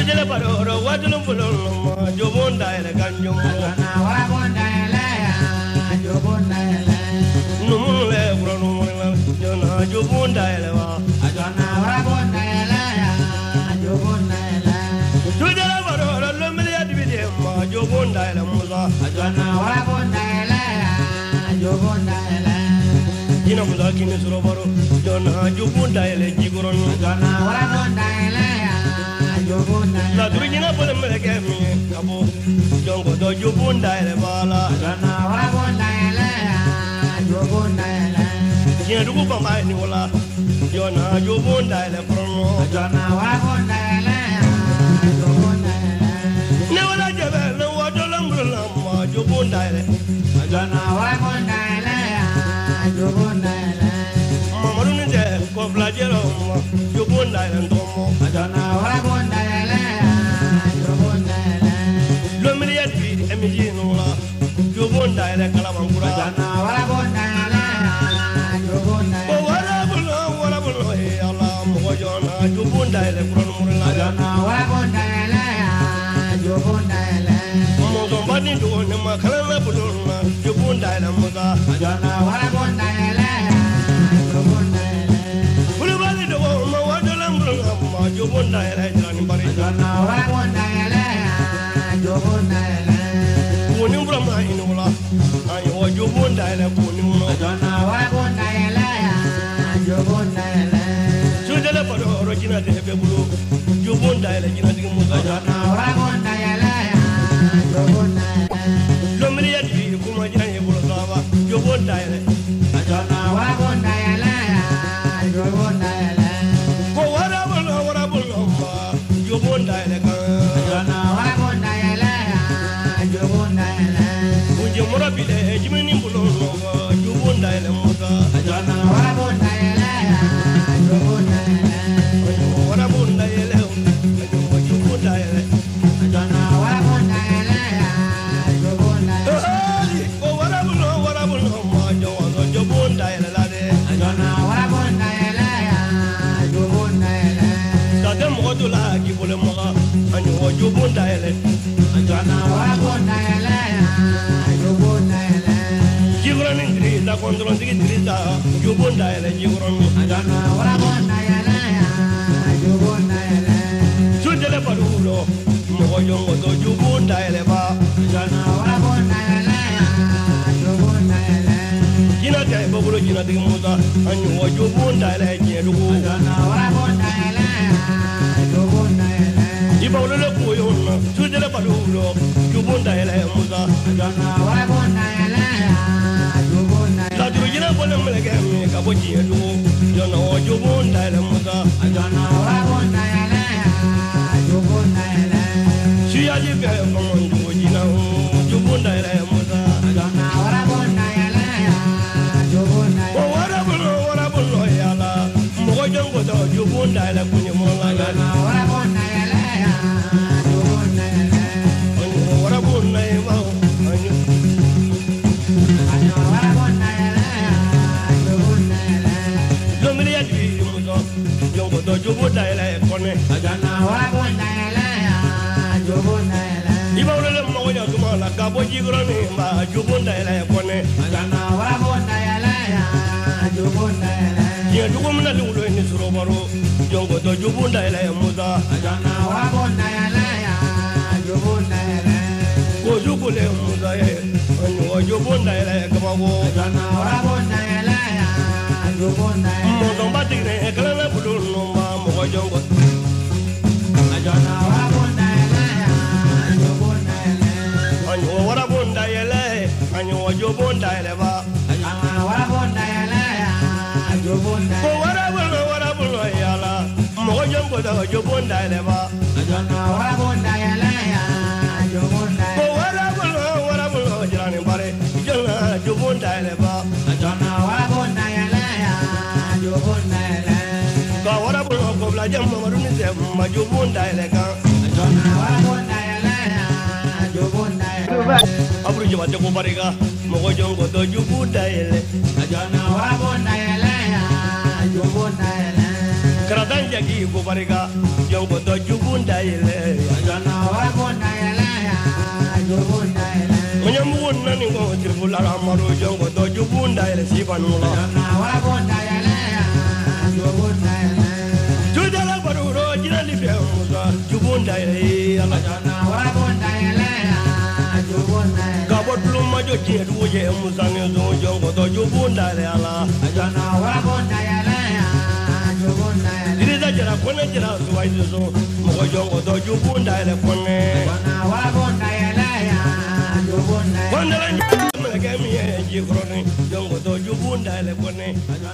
Sujele paroro wadulu bulolo jobonda ele ganjum. Ajana warabonda ele jobonda ele. Numule bronu jona jobonda ele wa. Ajana warabonda ele jobonda ele. Sujele paroro lumile adibide ma jobonda ele musa. Ajana warabonda ele jobonda ele. Jina musa kini suro baro jona jobonda ele jigoron. Ajana warabonda ele jobonda ele. La durjina bole meleke mi abo jongo do jobonda ele bala. Ajana warabonda ele jobonda ele. Jina dugu bamba ni wala jona jobonda ele prono. Ajana warabonda ele jobonda ele. Ne wala jabe ne wadolo mbula ma jobonda ele. Ajana warabonda ele jobonda ele. Mamadu ni de ko blajero ma jobonda ele ndomo. Ajana warabonda ele jobonda ele. Lomili ya twi emiji nula jobonda ele kalabangura. Ajana warabonda ele jobonda Ko ele. wala bulo he ala mo jona jobonda ele kuron murla. Ajana warabonda ele jobonda ele. Mo zombani do ne ma kala bulo na jobonda ele muza. Ajana warabonda ele jobonda ele. Bulu bali do ma wadolo mbula ma jobonda ele jani bari. Ajana warabonda ele jobonda ele. Kuni mbura ma inula ayo jobonda ele kuni mo. Ajana warabonda ele jobonda ele. Sujele paroro jina de be bulu jobonda ele jina de muza. Ajana warabonda ele jobonda ele. Lomili ya twi kuma jina ye bulu saba jobonda ele. Ajana warabonda ele jobonda ele. Ko wara bulo ma jobonda ele kan. Ajana warabonda ele jobonda ele. Uje mura bile jimini bulo ma jobonda ele muza. Ajana warabonda ele jobonda ele. Wara bunda ele jobonda ele. Ajana warabonda ele jobonda ele. Ko wara bulo ma jobonda ele la de. Ajana warabonda ele jobonda ele. Sade mo to la ki bole mo anyo jobonda ele. Ajana warabonda ele jobonda ele. Jigron indri la kontron digi dirita jobonda ele jigron. Ajana warabonda ele jobonda ele. Sujele parulo mo jongo to jobonda ele ba. Ajana warabonda ele jobonda ele. Jina te bobulo jina digi muza anyo jobonda ele jedugo. Ajana warabonda ele jobonda ele. Ibawlo le ko yonna sujele parulo jobonda ele muza. Ajana warabonda ele jobonda ele. La durjina bole meleke mi ka bo jedugo jona jobonda ele muza. Ajana warabonda ele jobonda ele. Siyaji be monjo jina jobonda ele muza. Ajana warabonda ele jobonda Ko ele. wara bulo yala mo jongo to jobonda ele kunye mo la. Ajana warabonda ele jobonda ele. Wara bunna e ma anyo. Ajana warabonda ele jobonda ele. Lomili ya twi muzo jongo to jobonda ele kone. Ajana warabonda ele jobonda ele. Ibawlo le mo ya tuma la ka bo jigron ma jobonda ele kone. Ajana warabonda ele jobonda ele. Ye dugo mna lulo ni suro baro jongo to jobonda ele muza. Ajana warabonda ele jobonda ele. Ko jugule muza e anyo jobonda ele kamago. Ajana warabonda ele jobonda ele. Mo zomba tigre kala na bulu no ma mo jongo. Ajana warabonda ele jobonda ele. Anyo wara bunda ele anyo jobonda ele ba. Ajana warabonda ele jobonda Ko ele. wara bulo yala mo jongo to jobonda ele ba. Ajana warabonda ele jobonda Ko ele. wara bulo jirani bare jona jobonda ele ba. Ajana warabonda ele jobonda ele. Ka wara bulo ko bla jamma maruni se ma jobonda ele kan. Ajana warabonda ele jobonda ele. Abru jabate ko bariga mo jongo to jobonda ele. Ajana warabonda ele jobonda ele. Karadan jagi ko bariga jongo to jubunda ile Jona wabunda yele ya jubunda yele. Mnyamuna ni ngo tribula ramaro jongo do jubunda ile sifanula Jona wabunda yele ya jubunda yele. Judala baruro jina libe musa jubunda ile ala Jona wabunda yele ya jubunda yele. Gabo pluma jo jedu ye musa ngezo jongo do jubunda ile ala Jona wabunda yele ya jubunda yele. Diriza jira kone jira suwaizo so Moko jongo do jubunda ile kone Jona wabunda yele ya jubunda yele. Kone la njimele kemi ye jikroni Jongo do jubunda ile kone